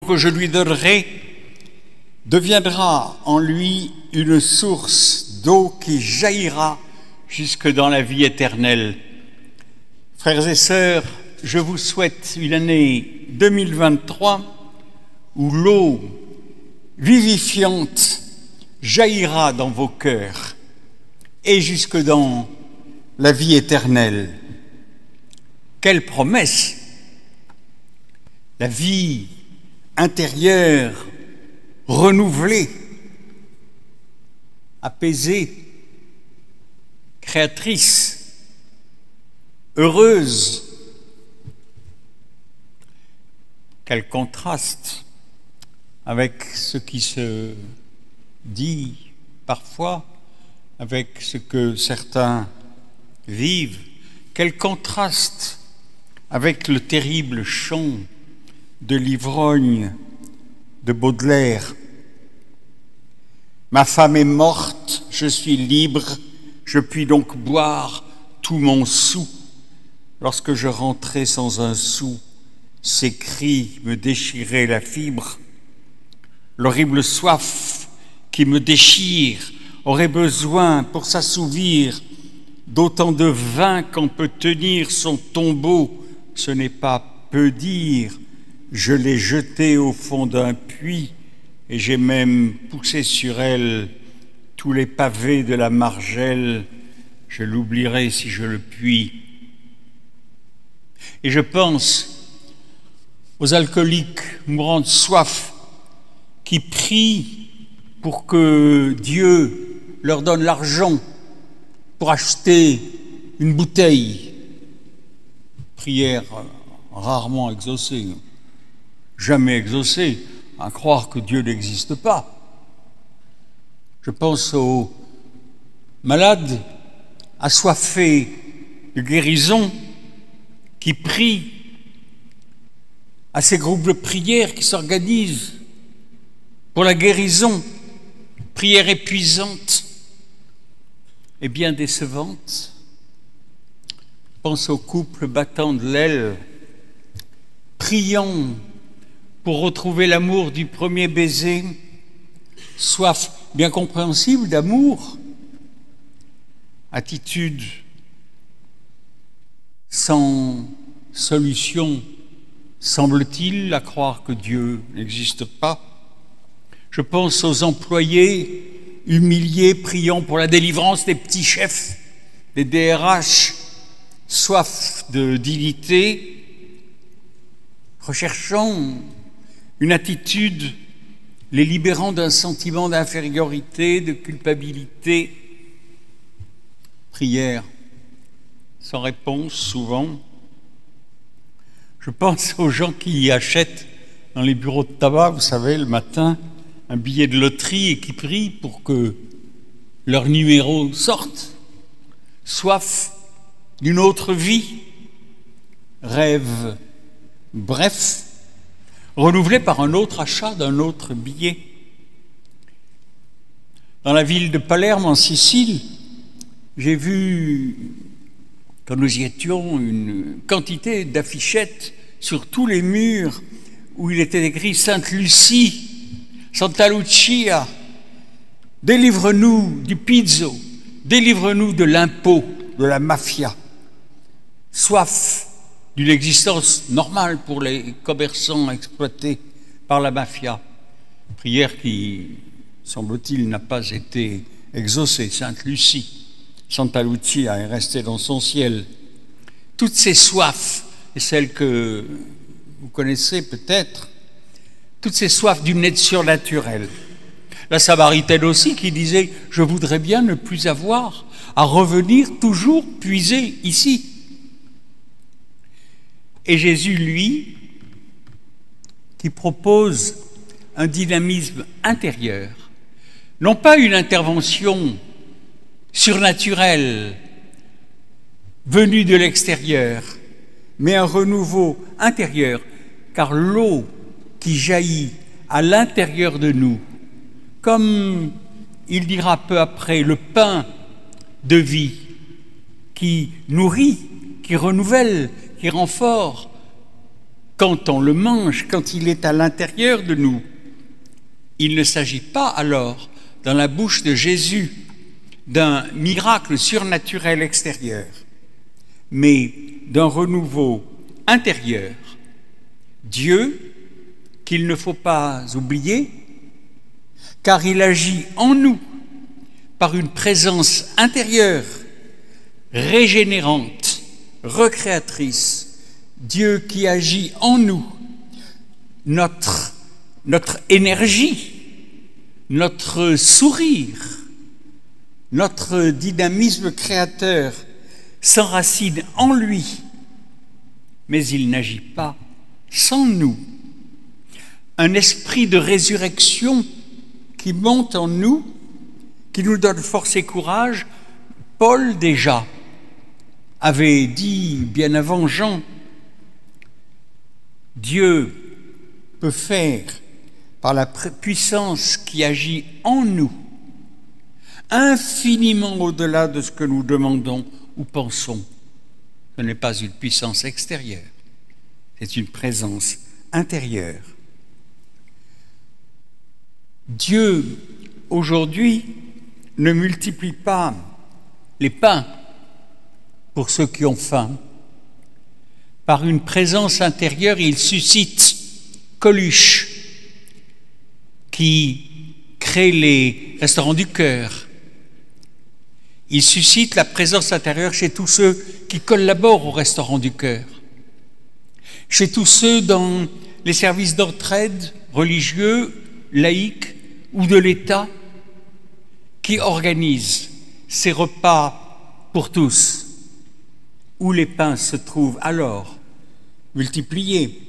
que je lui donnerai deviendra en lui une source d'eau qui jaillira jusque dans la vie éternelle. Frères et sœurs, je vous souhaite une année 2023 où l'eau vivifiante jaillira dans vos cœurs et jusque dans la vie éternelle. Quelle promesse! La vie intérieure renouvelée, apaisée, créatrice, heureuse. Quel contraste avec ce qui se dit parfois, avec ce que certains vivent. Quel contraste avec le terrible chant de l'ivrogne de Baudelaire. Ma femme est morte, je suis libre, je puis donc boire tout mon soûl. Lorsque je rentrais sans un sou, ses cris me déchiraient la fibre. L'horrible soif qui me déchire aurait besoin pour s'assouvir d'autant de vin qu'en peut tenir son tombeau. Ce n'est pas peu dire. Je l'ai jetée au fond d'un puits et j'ai même poussé sur elle tous les pavés de la margelle. Je l'oublierai si je le puis. Et je pense aux alcooliques mourant de soif qui prient pour que Dieu leur donne l'argent pour acheter une bouteille. Prière rarement exaucée, jamais exaucée, à croire que Dieu n'existe pas. Je pense aux malades assoiffés de guérison qui prient, à ces groupes de prière qui s'organisent pour la guérison, prière épuisante et bien décevante. Pense aux couples battant de l'aile, priant pour retrouver l'amour du premier baiser, soif bien compréhensible d'amour, attitude sans solution, semble-t-il, à croire que Dieu n'existe pas. Je pense aux employés humiliés, priant pour la délivrance des petits chefs, des DRH, soif de dignité, recherchant une attitude les libérant d'un sentiment d'infériorité, de culpabilité. Prière sans réponse, souvent. Je pense aux gens qui achètent dans les bureaux de tabac, vous savez, le matin, un billet de loterie et qui prient pour que leur numéro sorte. Soif d'une autre vie, rêve bref, renouvelé par un autre achat d'un autre billet. Dans la ville de Palerme, en Sicile, j'ai vu, quand nous y étions, une quantité d'affichettes sur tous les murs où il était écrit « Sainte Lucie », « Santa Lucia », « Délivre-nous du pizzo »,« Délivre-nous de l'impôt, de la mafia ». Soif d'une existence normale pour les commerçants exploités par la mafia. Prière qui, semble-t-il, n'a pas été exaucée. Sainte Lucie, Santa Lucia est restée dans son ciel. Toutes ces soifs, et celles que vous connaissez peut-être, toutes ces soifs d'une aide surnaturelle. La Samaritaine aussi qui disait « Je voudrais bien ne plus avoir à revenir toujours puiser ici ». Et Jésus, lui, qui propose un dynamisme intérieur, non pas une intervention surnaturelle venue de l'extérieur, mais un renouveau intérieur, car l'eau qui jaillit à l'intérieur de nous, comme il dira peu après, le pain de vie qui nourrit, qui renouvelle, qui rend fort, quand on le mange, quand il est à l'intérieur de nous. Il ne s'agit pas alors, dans la bouche de Jésus, d'un miracle surnaturel extérieur, mais d'un renouveau intérieur. Dieu, qu'il ne faut pas oublier, car il agit en nous par une présence intérieure, régénérante, recréatrice. Dieu qui agit en nous, notre énergie, notre sourire, notre dynamisme créateur s'enracine en lui, mais il n'agit pas sans nous. Un esprit de résurrection qui monte en nous, qui nous donne force et courage. Paul déjà avait dit bien avant Jean, Dieu peut faire par la puissance qui agit en nous, infiniment au-delà de ce que nous demandons ou pensons. Ce n'est pas une puissance extérieure, c'est une présence intérieure. Dieu, aujourd'hui, ne multiplie pas les pains pour ceux qui ont faim. Par une présence intérieure, il suscite Coluche, qui crée les restaurants du cœur. Il suscite la présence intérieure chez tous ceux qui collaborent au restaurant du cœur, chez tous ceux dans les services d'entraide religieux, laïques ou de l'État, qui organisent ces repas pour tous, où les pains se trouvent alors multipliés.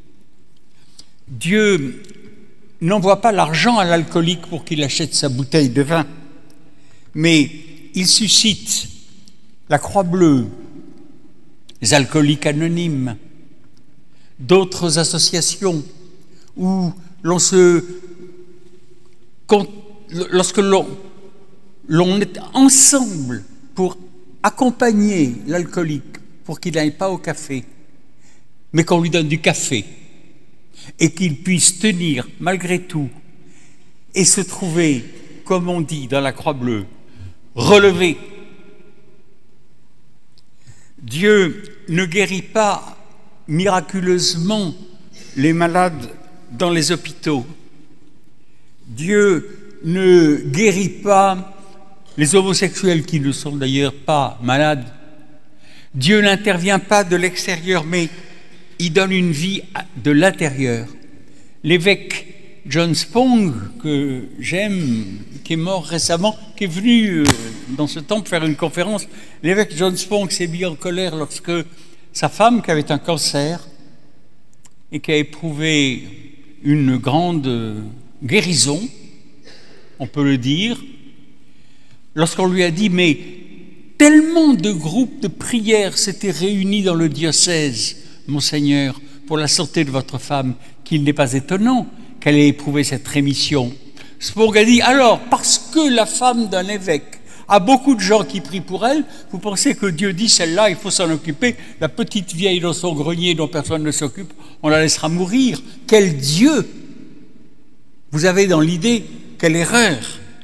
Dieu n'envoie pas l'argent à l'alcoolique pour qu'il achète sa bouteille de vin, mais il suscite la Croix-Bleue, les alcooliques anonymes, d'autres associations où lorsque l'on est ensemble pour accompagner l'alcoolique pour qu'il n'aille pas au café, mais qu'on lui donne du café et qu'il puisse tenir malgré tout et se trouver, comme on dit dans la Croix-Bleue, relevé. Dieu ne guérit pas miraculeusement les malades dans les hôpitaux. Dieu ne guérit pas les homosexuels qui ne sont d'ailleurs pas malades. Dieu n'intervient pas de l'extérieur, mais il donne une vie de l'intérieur. L'évêque John Spong, que j'aime, qui est mort récemment, qui est venu dans ce temple faire une conférence, l'évêque John Spong s'est mis en colère lorsque sa femme, qui avait un cancer et qui a éprouvé une grande guérison, on peut le dire, lorsqu'on lui a dit « mais tellement de groupes de prière s'étaient réunis dans le diocèse, Monseigneur, pour la santé de votre femme, qu'il n'est pas étonnant qu'elle ait éprouvé cette rémission. » Spong a dit « alors, parce que la femme d'un évêque a beaucoup de gens qui prient pour elle, vous pensez que Dieu dit celle-là, il faut s'en occuper, la petite vieille dans son grenier dont personne ne s'occupe, on la laissera mourir. Quel Dieu! Vous avez dans l'idée, quelle erreur!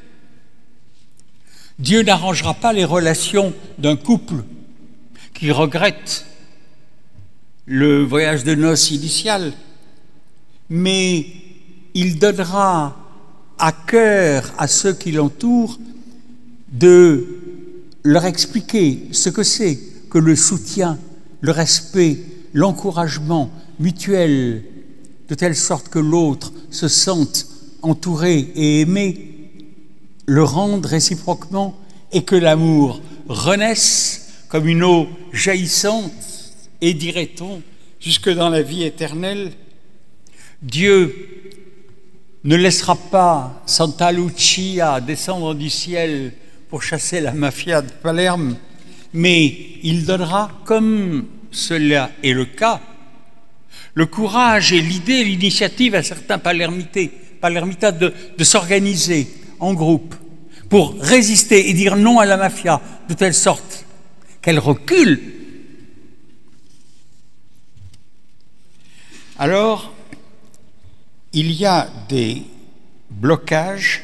Dieu n'arrangera pas les relations d'un couple qui regrette le voyage de noces initial, mais il donnera à cœur à ceux qui l'entourent de leur expliquer ce que c'est que le soutien, le respect, l'encouragement mutuel, de telle sorte que l'autre se sente entouré et aimé, le rendre réciproquement et que l'amour renaisse comme une eau jaillissante et, dirait-on, jusque dans la vie éternelle. Dieu ne laissera pas Santa Lucia descendre du ciel pour chasser la mafia de Palerme, mais il donnera, comme cela est le cas, le courage et l'idée, l'initiative à certains palermitas de s'organiser en groupe pour résister et dire non à la mafia, de telle sorte qu'elle recule. Alors, il y a des blocages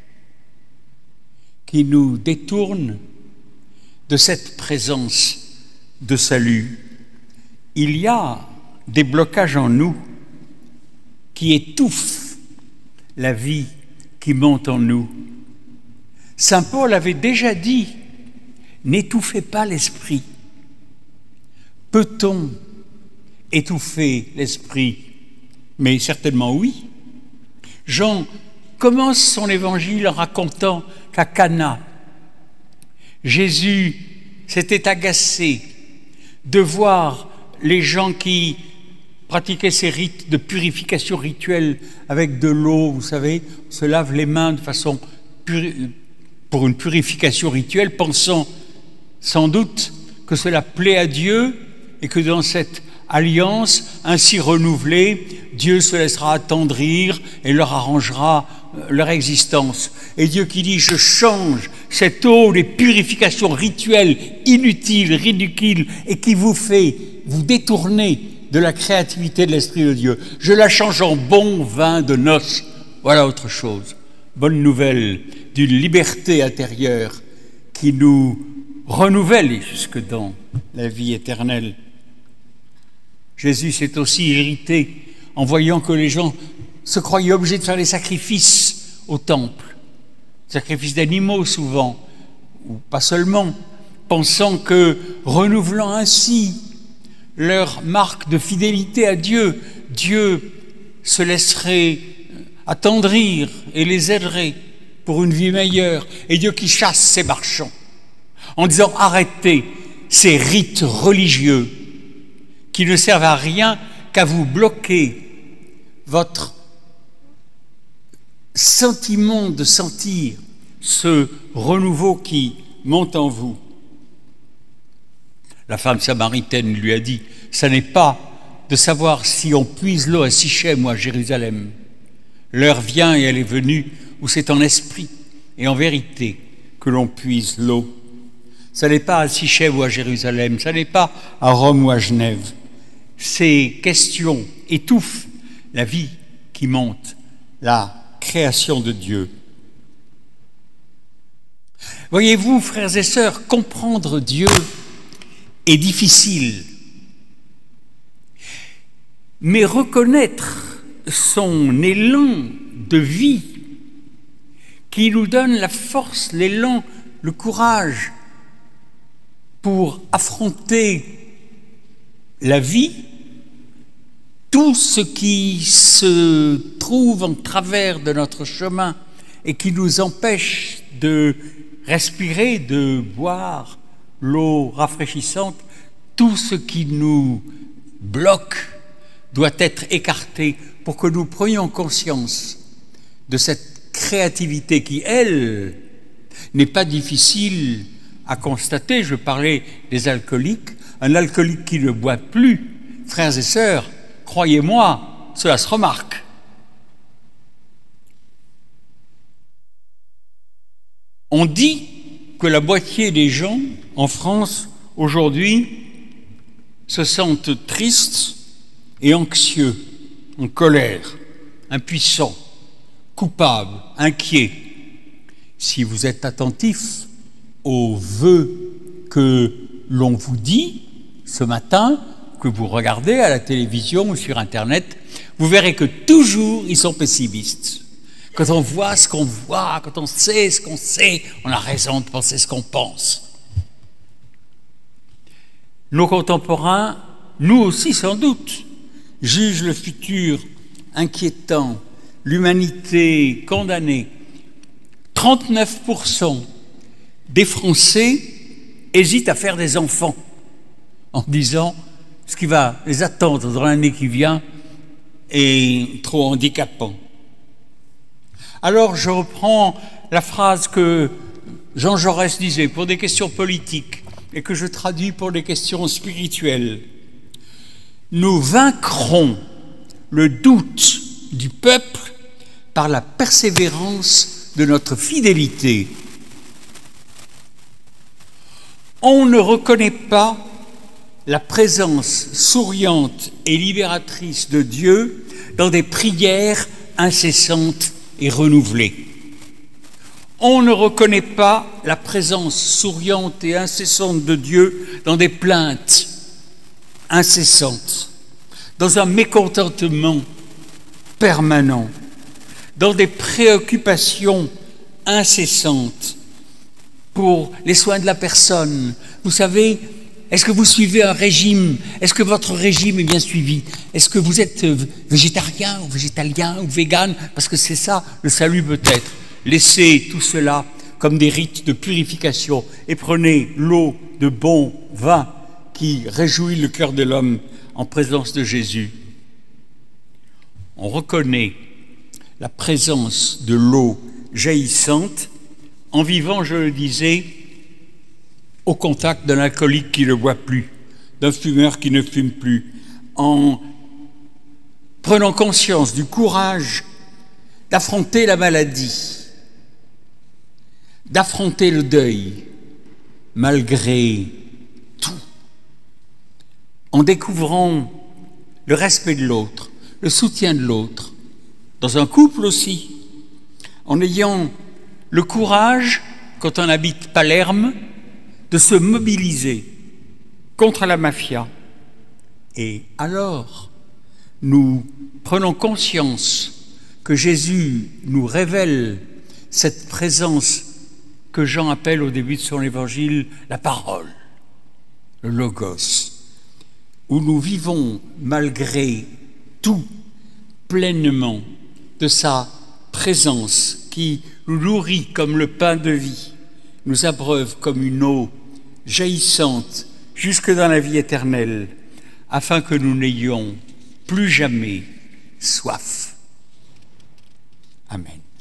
qui nous détournent de cette présence de salut. Il y a des blocages en nous qui étouffent la vie qui monte en nous. Saint Paul avait déjà dit « N'étouffez pas l'esprit ». Peut-on étouffer l'esprit? Mais certainement oui. Jean commence son évangile en racontant qu'à Cana, Jésus s'était agacé de voir les gens qui pratiquaient ces rites de purification rituelle avec de l'eau, vous savez, on se lave les mains de façon pour une purification rituelle, pensant sans doute que cela plaît à Dieu et que dans cette alliance ainsi renouvelée, Dieu se laissera attendrir et leur arrangera leur existence. Et Dieu qui dit « Je change cette eau des purifications rituelles inutiles, ridicules, et qui vous fait vous détourner de la créativité de l'Esprit de Dieu. Je la change en bon vin de noces. » Voilà autre chose. Bonne nouvelle d'une liberté intérieure qui nous renouvelle jusque dans la vie éternelle. Jésus s'est aussi irrité en voyant que les gens se croyaient obligés de faire des sacrifices au temple, sacrifices d'animaux souvent, ou pas seulement, pensant que, renouvelant ainsi leur marque de fidélité à Dieu, Dieu se laisserait attendrir et les aiderait pour une vie meilleure. Et Dieu qui chasse ces marchands en disant « Arrêtez ces rites religieux qui ne servent à rien qu'à vous bloquer votre sentiment de sentir ce renouveau qui monte en vous. » La femme samaritaine lui a dit « Ça n'est pas de savoir si on puise l'eau à Sichem ou à Jérusalem. L'heure vient et elle est venue où c'est en esprit et en vérité que l'on puise l'eau. Ça n'est pas à Sichem ou à Jérusalem, ça n'est pas à Rome ou à Genève. Ces questions étouffent la vie qui monte, la création de Dieu. Voyez-vous, frères et sœurs, comprendre Dieu est difficile, mais reconnaître son élan de vie qui nous donne la force, l'élan, le courage pour affronter la vie, tout ce qui se trouve en travers de notre chemin et qui nous empêche de respirer, de boire l'eau rafraîchissante, tout ce qui nous bloque doit être écarté pour que nous prenions conscience de cette créativité qui, elle, n'est pas difficile à constater. Je parlais des alcooliques. Un alcoolique qui ne boit plus, frères et sœurs, croyez-moi, cela se remarque. On dit que la moitié des gens en France aujourd'hui se sentent tristes et anxieux, en colère, impuissants, coupables, inquiets. Si vous êtes attentif aux vœux que l'on vous dit ce matin, que vous regardez à la télévision ou sur Internet, vous verrez que toujours ils sont pessimistes. Quand on voit ce qu'on voit, quand on sait ce qu'on sait, on a raison de penser ce qu'on pense. Nos contemporains, nous aussi sans doute, jugent le futur inquiétant, l'humanité condamnée. 39% des Français hésitent à faire des enfants en disant ce qui va les attendre dans l'année qui vient est trop handicapant. Alors je reprends la phrase que Jean Jaurès disait pour des questions politiques et que je traduis pour des questions spirituelles. Nous vaincrons le doute du peuple par la persévérance de notre fidélité. On ne reconnaît pas la présence souriante et libératrice de Dieu dans des prières incessantes et renouvelées. On ne reconnaît pas la présence souriante et incessante de Dieu dans des plaintes incessantes, dans un mécontentement permanent, dans des préoccupations incessantes pour les soins de la personne. Vous savez, est-ce que vous suivez un régime? Est-ce que votre régime est bien suivi? Est-ce que vous êtes végétarien ou végétalien ou vegan? Parce que c'est ça, le salut peut-être. Laissez tout cela comme des rites de purification et prenez l'eau de bon vin qui réjouit le cœur de l'homme en présence de Jésus. On reconnaît la présence de l'eau jaillissante en vivant, je le disais, au contact d'un alcoolique qui ne boit plus, d'un fumeur qui ne fume plus, en prenant conscience du courage d'affronter la maladie, d'affronter le deuil, malgré tout, en découvrant le respect de l'autre, le soutien de l'autre, dans un couple aussi, en ayant le courage, quand on habite Palerme, de se mobiliser contre la mafia. Et alors, nous prenons conscience que Jésus nous révèle cette présence que Jean appelle au début de son évangile la parole, le logos, où nous vivons malgré tout pleinement de sa présence qui nous nourrit comme le pain de vie, nous abreuve comme une eau jaillissante jusque dans la vie éternelle, afin que nous n'ayons plus jamais soif. Amen.